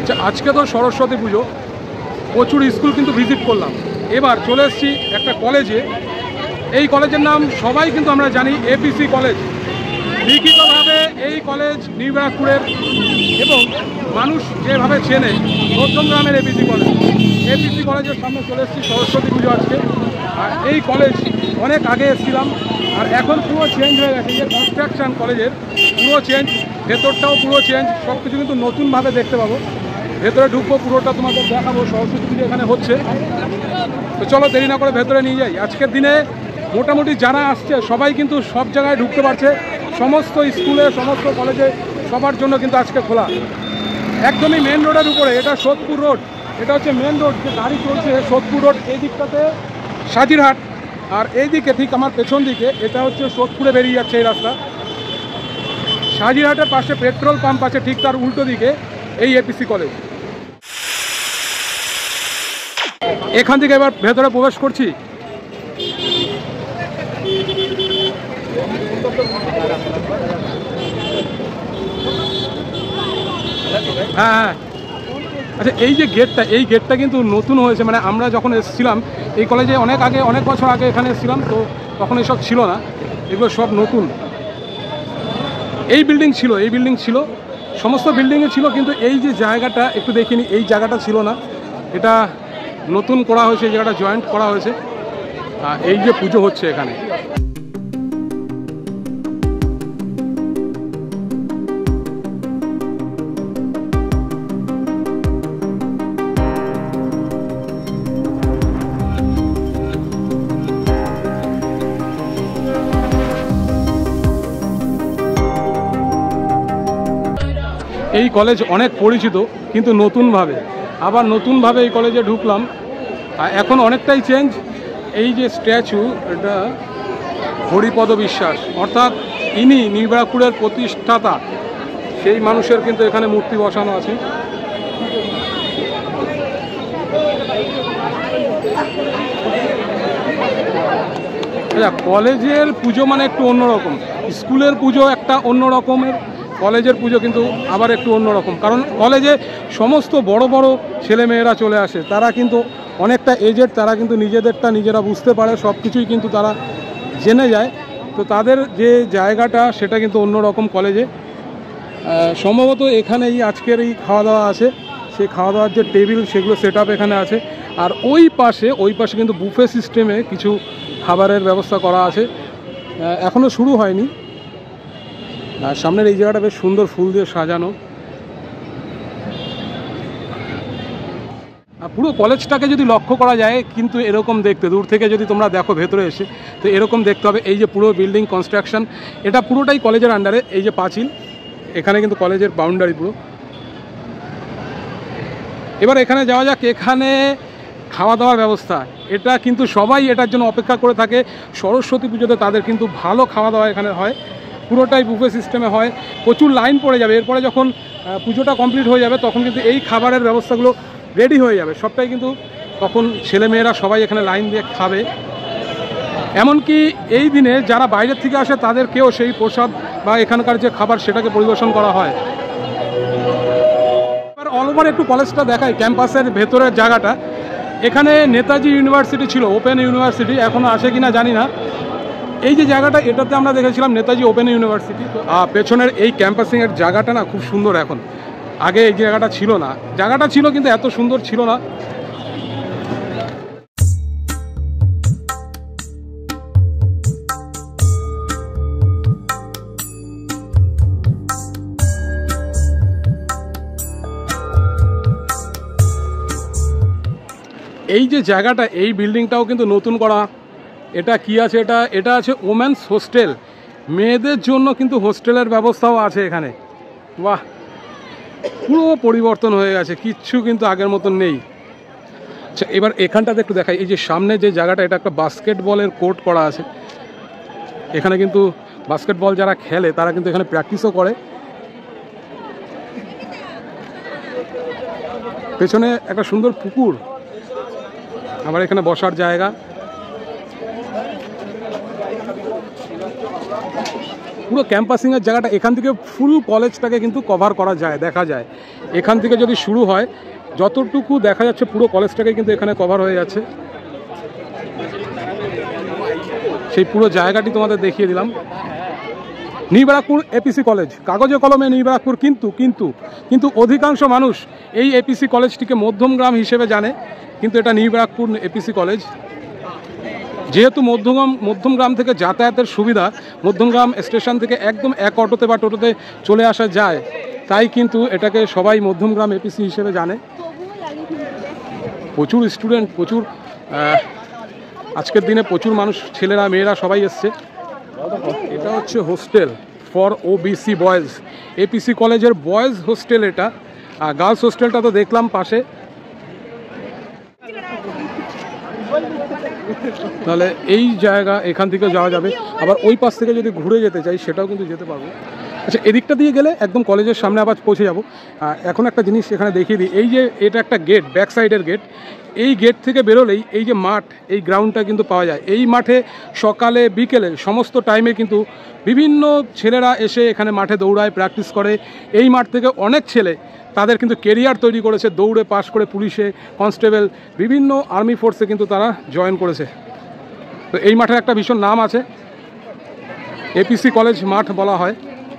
আজকে তো সরস্বতী পুজো, প্রচুর স্কুল কিন্তু ভিজিট করলাম। এবার চলে এসেছি একটা কলেজে। এই কলেজের নাম সবাই কিন্তু আমরা জানি, এপিসি কলেজ। লিখিতভাবে এই কলেজ নিউ ব্যারাকপুরের, এবং মানুষ যেভাবে চেনে নতুনগ্রামের এপিসি কলেজ। এপিসি কলেজের সামনে চলে এসেছি, সরস্বতী পুজো আজকে। আর এই কলেজ অনেক আগে এসেছিলাম, আর এখন পুরো চেঞ্জ হয়ে গেছে। যে কনস্ট্রাকশান কলেজের পুরো চেঞ্জ, ভেতরটাও পুরো চেঞ্জ, সব কিছু কিন্তু নতুনভাবে দেখতে পাবো। ভেতরে ঢুকবো, পুরোটা তোমাদের দেখাবো। সরস্বতী পুজো এখানে হচ্ছে, তো চলো দেরি না করে ভেতরে নিয়ে যাই। আজকের দিনে মোটামুটি যারা আসছে সবাই কিন্তু সব জায়গায় ঢুকতে পারছে, সমস্ত স্কুলে, সমস্ত কলেজে, সবার জন্য কিন্তু আজকে খোলা। একদমই মেন রোডের উপরে, এটা সোদপুর রোড। এটা হচ্ছে মেন রোড, যে গাড়ি চলছে সোদপুর রোড। এই দিকটাতে সাজিরহাট, আর এই দিকে ঠিক আমার পেছন দিকে এটা হচ্ছে সোদপুরে বেরিয়ে যাচ্ছে এই রাস্তা। সাজিরহাটের পাশে পেট্রোল পাম্প আছে, ঠিক তার উল্টো দিকে এই এপিসি কলেজ। এখান থেকে এবার ভেতরে প্রবেশ করছি। হ্যাঁ, আচ্ছা, এই যে গেটটা, এই গেটটা কিন্তু নতুন হয়েছে। মানে আমরা যখন এসেছিলাম এই কলেজে অনেক আগে, অনেক বছর আগে এখানে এসেছিলাম, তো তখন এসব ছিল না, এগুলো সব নতুন। এই বিল্ডিং ছিল, এই বিল্ডিং ছিল, সমস্ত বিল্ডিংয়ে ছিল, কিন্তু এই যে জায়গাটা একটু দেখিনি, এই জায়গাটা ছিল না। এটা নতুন করা হয়েছে, এই জায়গাটা জয়েন্ট করা হয়েছে। এই যে পুজো হচ্ছে এখানে, এই কলেজ অনেক পরিচিত, কিন্তু নতুনভাবে, আবার নতুনভাবে এই কলেজে ঢুকলাম। এখন অনেকটাই চেঞ্জ। এই যে স্ট্যাচু, এটা হরিপদ বিশ্বাস, অর্থাৎ ইনি নিউ ব্যারাকপুরের প্রতিষ্ঠাতা, সেই মানুষের কিন্তু এখানে মূর্তি বসানো আছে। আচ্ছা, কলেজের পুজো মানে একটু অন্যরকম, স্কুলের পুজো একটা অন্য রকমের, কলেজের পুজো কিন্তু আবার একটু অন্যরকম। কারণ কলেজে সমস্ত বড় বড় ছেলেমেয়েরা চলে আসে, তারা কিন্তু অনেকটা এজেড, তারা কিন্তু নিজেদেরটা নিজেরা বুঝতে পারে, সব কিছুই কিন্তু তারা জেনে যায়। তো তাদের যে জায়গাটা সেটা কিন্তু অন্যরকম কলেজে। সম্ভবত এখানেই আজকের এই খাওয়া দাওয়া আছে, সেই খাওয়া দাওয়ার যে টেবিল সেগুলো সেট আপ এখানে আছে। আর ওই পাশে কিন্তু বুফে সিস্টেমে কিছু খাবারের ব্যবস্থা করা আছে, এখনও শুরু হয়নি। আর সামনের এই জায়গাটা বেশ সুন্দর, ফুল দিয়ে সাজানো। পুরো কলেজটাকে যদি লক্ষ্য করা যায় কিন্তু এরকম দেখতে, দূর থেকে যদি তোমরা দেখো ভেতরে এসে, তো এরকম দেখতে হবে। এই যে পুরো বিল্ডিং কনস্ট্রাকশন, এটা পুরোটাই কলেজের আন্ডারে। এই যে পাঁচিল, এখানে কিন্তু কলেজের বাউন্ডারি পুরো। এবার এখানে যাওয়া যাক। এখানে খাওয়া দাওয়ার ব্যবস্থা, এটা কিন্তু সবাই এটার জন্য অপেক্ষা করে থাকে। সরস্বতী পুজোতে তাদের কিন্তু ভালো খাওয়া দাওয়া এখানে হয়, পুরোটাই বুফে সিস্টেমে হয়। প্রচুর লাইন পড়ে যাবে, এরপরে যখন পুজোটা কমপ্লিট হয়ে যাবে তখন কিন্তু এই খাবারের ব্যবস্থাগুলো রেডি হয়ে যাবে সবটাই, কিন্তু তখন ছেলেমেয়েরা সবাই এখানে লাইন দিয়ে খাবে। এমনকি এই দিনে যারা বাইরের থেকে আসে তাদেরকেও সেই প্রসাদ বা এখানকার যে খাবার সেটাকে পরিবেশন করা হয়। এবার অল ওভার একটু কলেজটা দেখায়, ক্যাম্পাসের ভেতরের জায়গাটা। এখানে নেতাজি ইউনিভার্সিটি ছিল, ওপেন ইউনিভার্সিটি, এখনও আছে কিনা জানি না। এই যে জায়গাটা, এটাতে আমরা দেখেছিলাম নেতাজি ওপেন ইউনিভার্সিটি। পেছনের এই ক্যাম্পাসিংয়ের জায়গাটা না খুব সুন্দর এখন, আগে এই জায়গাটা ছিল না। জায়গাটা ছিল কিন্তু এত সুন্দর ছিল না। এই যে জায়গাটা, এই বিল্ডিংটাও কিন্তু নতুন করা। এটা কি আছে, এটা আছে ওমেন্স হোস্টেল, মেয়েদের জন্য কিন্তু হোস্টেলের ব্যবস্থাও আছে এখানে। বাহ, পুরো পরিবর্তন হয়ে গেছে, কিচ্ছু কিন্তু আগের মতন নেই। আচ্ছা, এবার এখানটাতে একটু দেখাই। এই যে সামনে যে জায়গাটা, এটা একটা বাস্কেটবলের কোর্ট করা আছে। এখানে কিন্তু বাস্কেটবল যারা খেলে তারা কিন্তু এখানে প্র্যাকটিসও করে। পেছনে একটা সুন্দর পুকুর, আবার এখানে বসার জায়গা। পুরো ক্যাম্পাসিংয়ের জায়গাটা এখান থেকে ফুল কলেজটাকে কিন্তু কভার করা যায়, দেখা যায়। এখান থেকে যদি শুরু হয়, যতটুকু দেখা যাচ্ছে পুরো কলেজটাকে কিন্তু এখানে কভার হয়ে যাচ্ছে। সেই পুরো জায়গাটি তোমাদের দেখিয়ে দিলাম। নিউ ব্যারাকপুর এপিসি কলেজ, কাগজে কলমে নিউ ব্যারাকপুর, কিন্তু অধিকাংশ মানুষ এই এপিসি কলেজটিকে মধ্যমগ্রাম হিসেবে জানে, কিন্তু এটা নিউ ব্যারাকপুর এপিসি কলেজ। যেহেতু মধ্যমগ্রাম থেকে যাতায়াতের সুবিধা, মধ্যমগ্রাম স্টেশন থেকে একদম এক অটোতে বা টোটোতে চলে আসা যায়, তাই কিন্তু এটাকে সবাই মধ্যমগ্রাম এপিসি হিসেবে জানে। প্রচুর স্টুডেন্ট, প্রচুর আজকের দিনে প্রচুর মানুষ, ছেলেরা মেয়েরা সবাই এসছে। এটা হচ্ছে hostel for OBC boys, APC কলেজের বয়েজ হোস্টেল এটা। আর গার্লস হোস্টেলটা তো দেখলাম পাশে। তাহলে এই জায়গা, এখান থেকে যাওয়া যাবে। আবার ওই পাশ থেকে যদি ঘুরে যেতে চাই সেটাও কিন্তু যেতে পারবো। আচ্ছা, এদিকটা দিয়ে গেলে একদম কলেজের সামনে আবার পৌঁছে যাবো। এখন একটা জিনিস এখানে দেখিয়ে দিই, এই যে এটা একটা গেট, ব্যাক সাইডের গেট। এই গেট থেকে বেরোলেই এই যে মাঠ, এই গ্রাউন্ডটা কিন্তু পাওয়া যায়। এই মাঠে সকালে বিকেলে সমস্ত টাইমে কিন্তু বিভিন্ন ছেলেরা এসে এখানে মাঠে দৌড়ায়, প্র্যাকটিস করে। এই মাঠ থেকে অনেক ছেলে তাদের কিন্তু কেরিয়ার তৈরি করেছে, দৌড়ে পাশ করে পুলিশে, কনস্টেবল, বিভিন্ন আর্মি ফোর্সে কিন্তু তারা জয়েন করেছে। তো এই মাঠের একটা ভীষণ নাম আছে, এপিসি কলেজ মাঠ বলা হয়।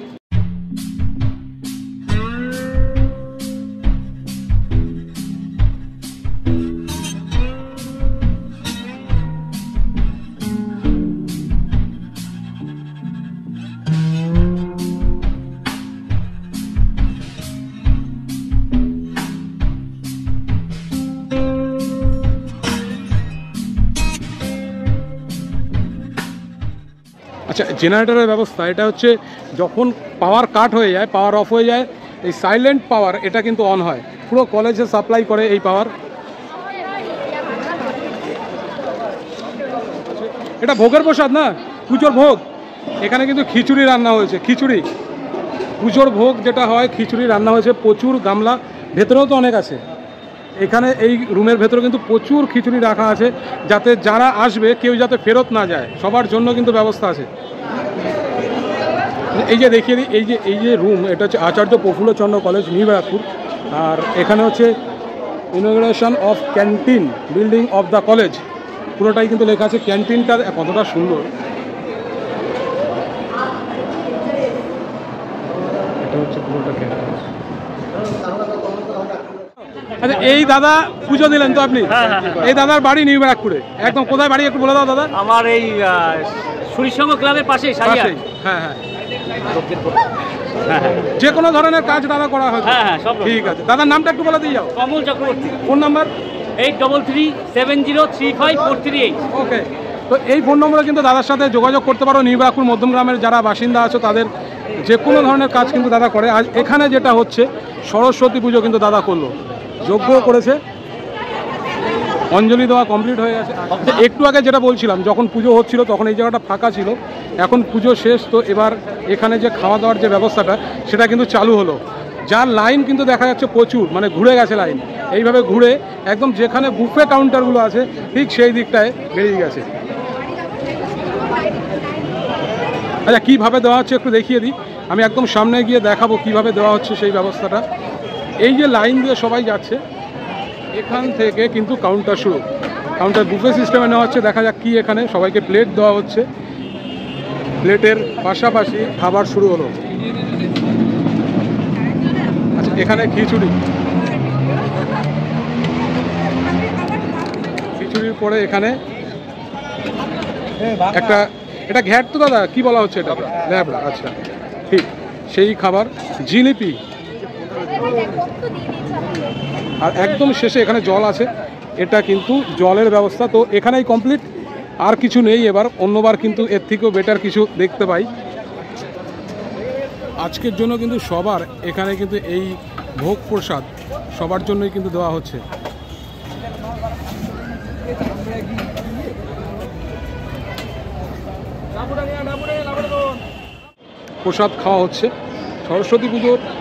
আচ্ছা, জেনারেটরের ব্যবস্থা এটা হচ্ছে যখন পাওয়ার কাট হয়ে যায়, পাওয়ার অফ হয়ে যায়, এই সাইলেন্ট পাওয়ার এটা কিন্তু অন হয়, পুরো কলেজে সাপ্লাই করে এই পাওয়ার। এটা ভোগের প্রসাদ না, পুজোর ভোগ। এখানে কিন্তু খিচুড়ি রান্না হয়েছে, খিচুড়ি পুজোর ভোগ যেটা হয়, খিচুড়ি রান্না হয়েছে। প্রচুর গামলা, ভেতরেও তো অনেক আছে। এখানে এই রুমের ভেতরে কিন্তু প্রচুর খিচুড়ি রাখা আছে, যাতে যারা আসবে কেউ যাতে ফেরত না যায়, সবার জন্য কিন্তু ব্যবস্থা আছে। এই যে দেখিয়ে দিই, এই যে রুম, এটা হচ্ছে আচার্য প্রফুল্লচন্দ্র কলেজ, নিউ ব্যারাকপুর। আর এখানে হচ্ছে inauguration of canteen building of the college, পুরোটাই কিন্তু লেখা আছে। ক্যান্টিনটা কতটা সুন্দর, এটা হচ্ছে পুরোটা ক্যান্টিন। আচ্ছা, এই দাদা পুজো দিলেন তো আপনি? এই দাদার বাড়ি নিউ ব্যারাকপুরে। একদম কোথায় বাড়ি একটু বলে দাও দাদা। আমার এই সুরিসংঘ ক্লাবের পাশেই। হ্যাঁ হ্যাঁ, যে কোনো ধরনের কাজ দাদা করা হয়? হ্যাঁ হ্যাঁ, সব। ঠিক আছে, দাদার নামটা একটু বলে দিয়ে যাও। Kamal Chakraborty. Phone number 8337035438। Okay, তো এই ফোন নম্বরে কিন্তু দাদার সাথে যোগাযোগ করতে পারো। নিউ ব্যারাকপুর মধ্যমগ্রামের যারা বাসিন্দা আছো তাদের যে কোনো ধরনের কাজ কিন্তু দাদা করে। আজ এখানে যেটা হচ্ছে সরস্বতী পুজো কিন্তু দাদা করলো, যজ্ঞ করেছে, অঞ্জলি দেওয়া কমপ্লিট হয়ে গেছে। একটু আগে যেটা বলছিলাম, যখন পুজো হচ্ছিল তখন এই জায়গাটা ফাঁকা ছিল, এখন পুজো শেষ, তো এবার এখানে যে খাওয়া দাওয়ার যে ব্যবস্থাটা সেটা কিন্তু চালু হলো। যার লাইন কিন্তু দেখা যাচ্ছে প্রচুর, মানে ঘুরে গেছে লাইন, এইভাবে ঘুরে একদম যেখানে বুফে কাউন্টারগুলো আছে ঠিক সেই দিকটায় বেরিয়ে গেছে। আচ্ছা, কীভাবে দেওয়া হচ্ছে একটু দেখিয়ে দিই। আমি একদম সামনে গিয়ে দেখাবো কীভাবে দেওয়া হচ্ছে সেই ব্যবস্থাটা। এই যে লাইন দিয়ে সবাই যাচ্ছে, এখান থেকে কিন্তু কাউন্টার শুরু, কাউন্টার বুফে সিস্টেমে নেওয়া হচ্ছে। দেখা যাক কি, এখানে সবাইকে প্লেট দেওয়া হচ্ছে, প্লেটের পাশাপাশি খাবার শুরু হলো। আচ্ছা, এখানে খিচুড়ির পরে এখানে একটা, এটা ঘ্যাট তো দাদা, কি বলা হচ্ছে এটা? ল্যাবড়া। আচ্ছা, ঠিক সেই খাবার, জিলিপি। আর একদম শেষে এখানে জল আছে, এটা কিন্তু জলের ব্যবস্থা। তো এখানেই কমপ্লিট, আর কিছু নেই। এবার অন্যবার কিন্তু এর থেকেও বেটার কিছু দেখতে পাই। আজকের জন্য কিন্তু সবার এখানে কিন্তু এই ভোগ প্রসাদ সবার জন্যই কিন্তু দেওয়া হচ্ছে। প্রসাদ খাওয়া হচ্ছে। সরস্বতী পুজোর